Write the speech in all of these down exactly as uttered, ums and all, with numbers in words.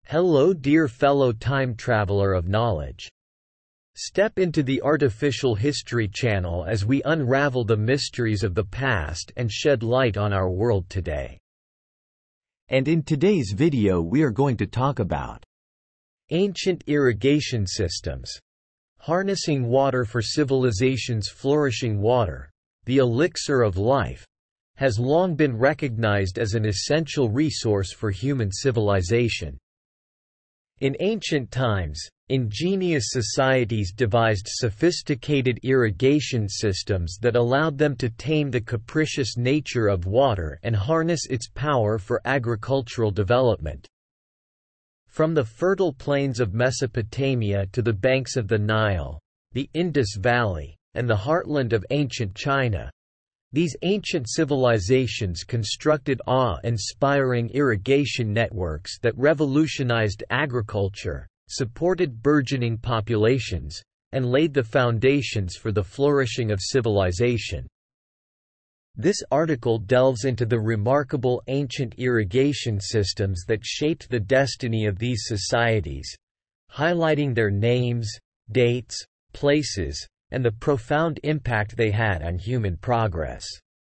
Hello dear fellow time traveler of knowledge. Step into the Artificial History Channel as we unravel the mysteries of the past and shed light on our world today. And in today's video we are going to talk about ancient irrigation systems, harnessing water for civilization's flourishing. Water, the elixir of life, has long been recognized as an essential resource for human civilization. In ancient times, ingenious societies devised sophisticated irrigation systems that allowed them to tame the capricious nature of water and harness its power for agricultural development. From the fertile plains of Mesopotamia to the banks of the Nile, the Indus Valley, and the heartland of ancient China, these ancient civilizations constructed awe-inspiring irrigation networks that revolutionized agriculture, supported burgeoning populations, and laid the foundations for the flourishing of civilization. This article delves into the remarkable ancient irrigation systems that shaped the destiny of these societies, highlighting their names, dates, places, and the profound impact they had on human progress.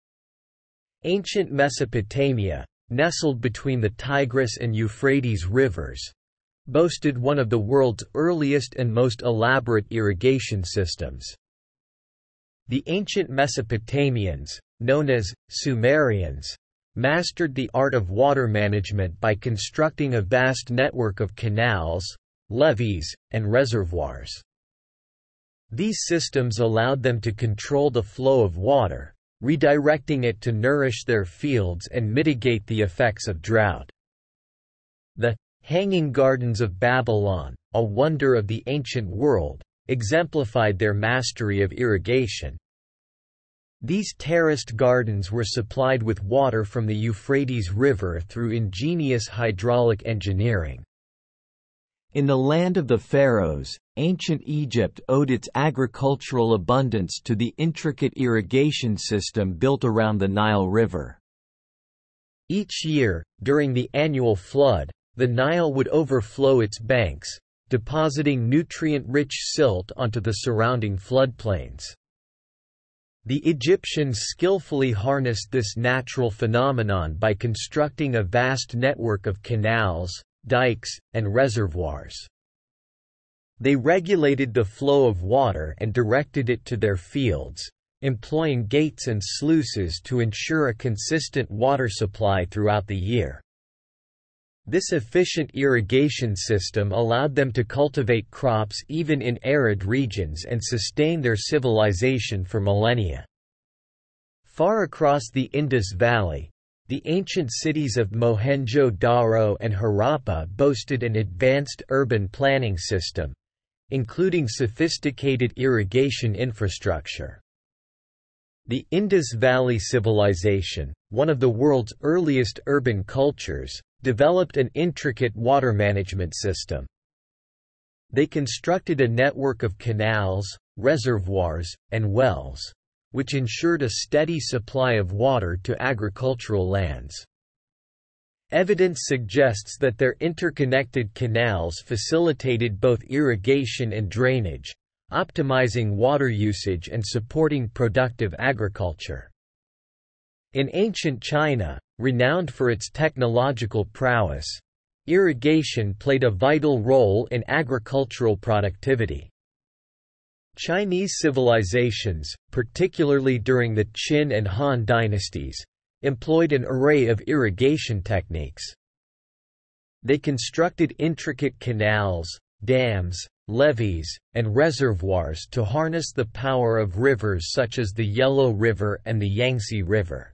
Ancient Mesopotamia, nestled between the Tigris and Euphrates rivers, boasted one of the world's earliest and most elaborate irrigation systems. The ancient Mesopotamians, known as Sumerians, mastered the art of water management by constructing a vast network of canals, levees, and reservoirs. These systems allowed them to control the flow of water, redirecting it to nourish their fields and mitigate the effects of drought. The Hanging Gardens of Babylon, a wonder of the ancient world, exemplified their mastery of irrigation. These terraced gardens were supplied with water from the Euphrates River through ingenious hydraulic engineering. In the land of the pharaohs, ancient Egypt owed its agricultural abundance to the intricate irrigation system built around the Nile River. Each year, during the annual flood, the Nile would overflow its banks, depositing nutrient-rich silt onto the surrounding floodplains. The Egyptians skillfully harnessed this natural phenomenon by constructing a vast network of canals, dikes, and reservoirs. They regulated the flow of water and directed it to their fields, employing gates and sluices to ensure a consistent water supply throughout the year. This efficient irrigation system allowed them to cultivate crops even in arid regions and sustain their civilization for millennia. Far across the Indus Valley, the ancient cities of Mohenjo-Daro and Harappa boasted an advanced urban planning system, including sophisticated irrigation infrastructure. The Indus Valley Civilization, one of the world's earliest urban cultures, developed an intricate water management system. They constructed a network of canals, reservoirs, and wells, which ensured a steady supply of water to agricultural lands. Evidence suggests that their interconnected canals facilitated both irrigation and drainage, optimizing water usage and supporting productive agriculture. In ancient China, renowned for its technological prowess, irrigation played a vital role in agricultural productivity. Chinese civilizations, particularly during the Qin and Han dynasties, employed an array of irrigation techniques. They constructed intricate canals, dams, levees, and reservoirs to harness the power of rivers such as the Yellow River and the Yangtze River.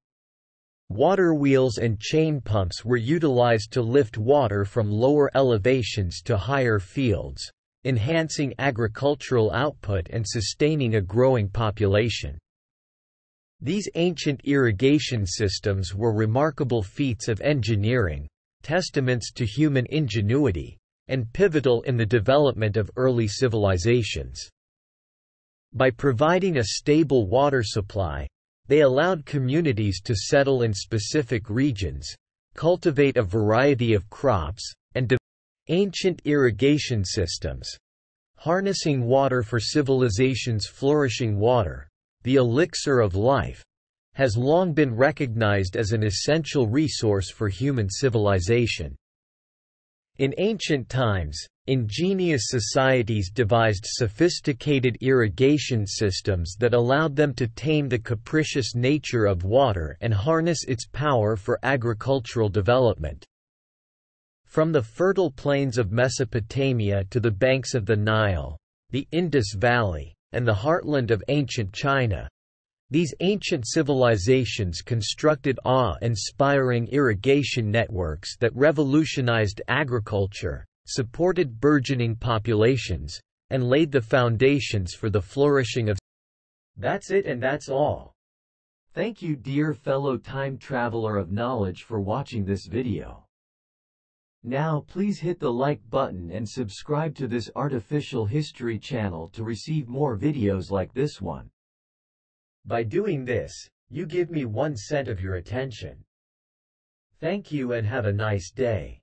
Water wheels and chain pumps were utilized to lift water from lower elevations to higher fields, enhancing agricultural output and sustaining a growing population. These ancient irrigation systems were remarkable feats of engineering, testaments to human ingenuity, and pivotal in the development of early civilizations. By providing a stable water supply, they allowed communities to settle in specific regions, cultivate a variety of crops, and Ancient irrigation systems. Harnessing water for civilization's flourishing water, the elixir of life, has long been recognized as an essential resource for human civilization. In ancient times, ingenious societies devised sophisticated irrigation systems that allowed them to tame the capricious nature of water and harness its power for agricultural development. From the fertile plains of Mesopotamia to the banks of the Nile, the Indus Valley, and the heartland of ancient China, these ancient civilizations constructed awe-inspiring irrigation networks that revolutionized agriculture, supported burgeoning populations, and laid the foundations for the flourishing of. That's it and that's all. Thank you, dear fellow time traveler of knowledge, for watching this video. Now please hit the like button and subscribe to this artificial history channel to receive more videos like this one. By doing this, you give me one cent of your attention. Thank you and have a nice day.